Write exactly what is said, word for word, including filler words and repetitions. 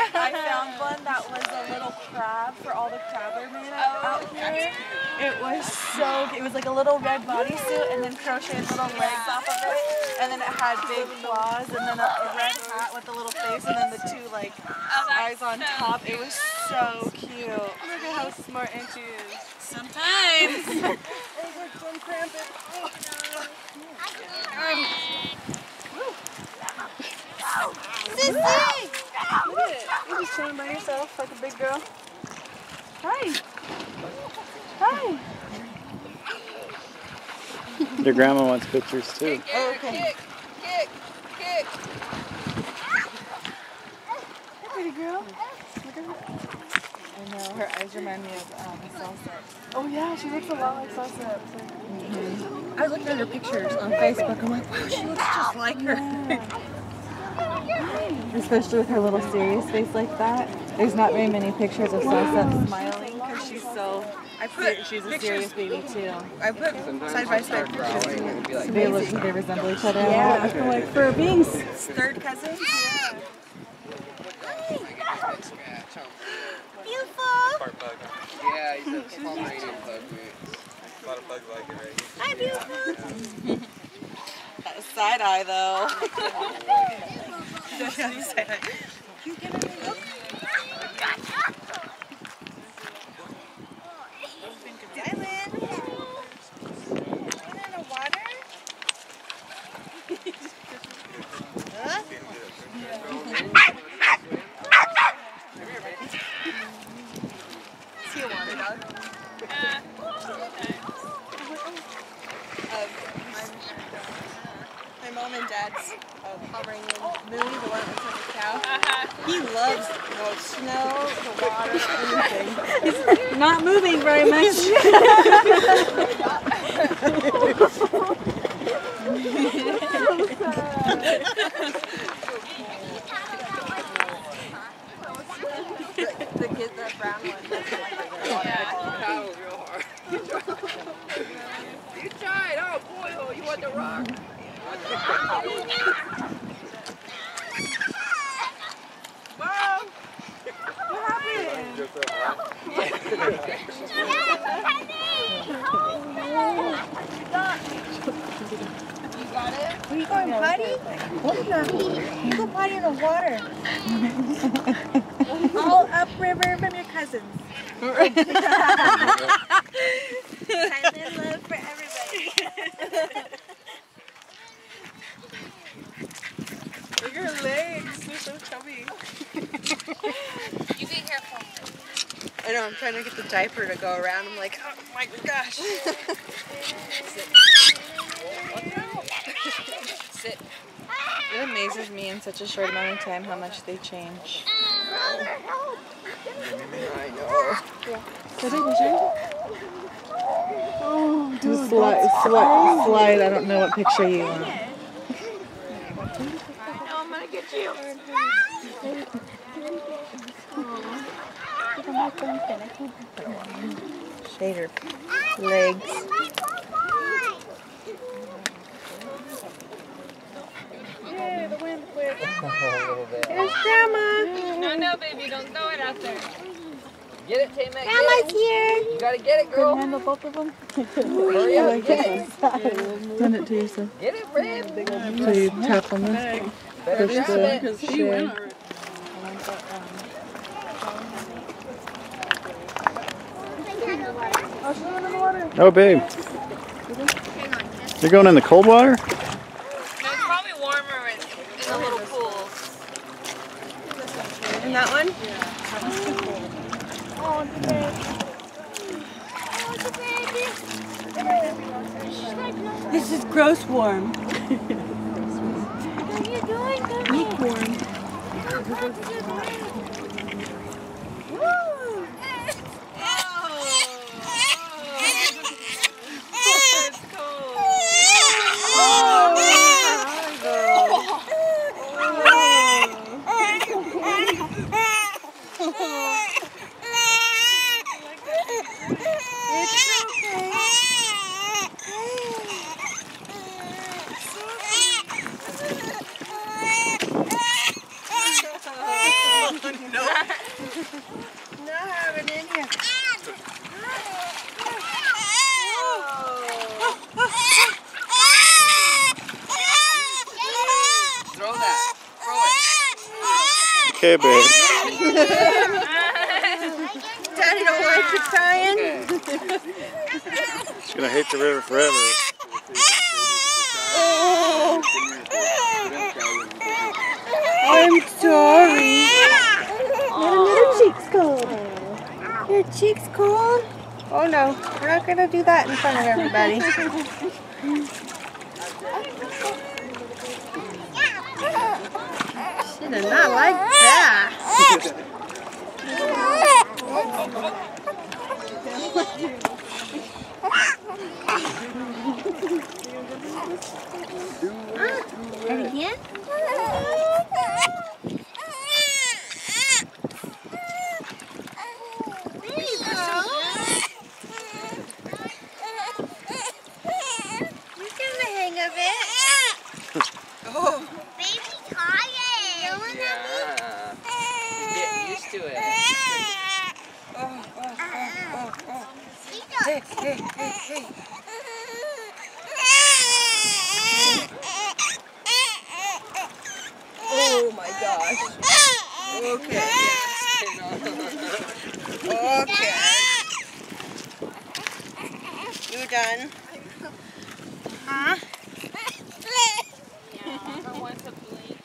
I found one that was a little crab for all the crabbermen out here. It was so good. It was like a little red bodysuit and then crocheted little legs off of it. And then it had big claws and then a, a red hat with a little face and then the two like eyes on top. It was so cute. Look at how smart Auntie is. Sometimes. Sissy! Look at it. You're just chilling by yourself like a big girl. Hi. Hi. Your grandma wants pictures too. Oh, okay. Kick, kick, kick. Hey, pretty girl. Look at her. I know. Her eyes remind me of um, Salsa. Oh yeah, she looks a lot like Salsa. Mm-hmm. I looked at her pictures on Facebook. I'm like, wow, she looks just like her. Yeah. Especially with her little serious face like that. There's not very many pictures of Salsa smiling because she's so. I put she's a pictures, serious baby too. I put side by side pictures. So they look, they resemble each other. Yeah. I feel like for being third cousins. Yeah. Beautiful. Yeah, he's a Pomeranian bug. A lot of bugs like it, right? Hi, beautiful. Side eye though. Side eye. You get a look? Zylynn. In the water? Huh? Is he a water dog? Uh, um, my mom and dad's uh, Pomeranian Mooney, the one that looks like a cow. Uh-huh. He loves the snow, the water, anything. He's not moving very much. the, the kid, the brown one. Yeah. That was real hard. You tried. Oh boy, oh, you want the rock? Mom! What happened? You got it? Are you going potty? Oh, you go potty in the water. All upriver from your cousins. Silent love for everybody. Look at her legs. They're so chubby. You be careful. I know, I'm trying to get the diaper to go around. I'm like, oh my gosh. Sit. Sit. It amazes me in such a short amount of time how much they change. I know. Oh, dude, slide, slide, slide. I don't know what picture you want. I'm gonna get you. Shade her legs. Yeah, the wind whipped. A little bit. Here's Grandma. No, no, baby, don't throw it out there. Get it, Tay-Mac. Grandma's here. You gotta get it, girl. Can you handle both of them? Hurry up, get it. Send it to yourself. Get it, Fred. So you tap on this. Better Push grab the it. share. Oh, babe. You're going in the cold water? No, it's probably warmer in, in the little pools. And that one? Oh, it's a baby. Oh, it's a baby. This is gross warm. What are you doing? Meat warm. Not have it in here. Throw that. Throw it. Okay, babe. Daddy don't like you crying. She's gonna hate the river forever. Oh. I'm sorry. Your little cheeks cold. Your cheeks cold? Oh no, we're not gonna do that in front of everybody. She did not like that. And again? There you go. You get the hang of it. Oh. Baby tired. Yeah. Get used to it. Oh, oh, oh, oh, oh. Hey, hey, hey, hey. Oh my gosh. Okay. Okay. You done? Huh? Yeah, I want to blink.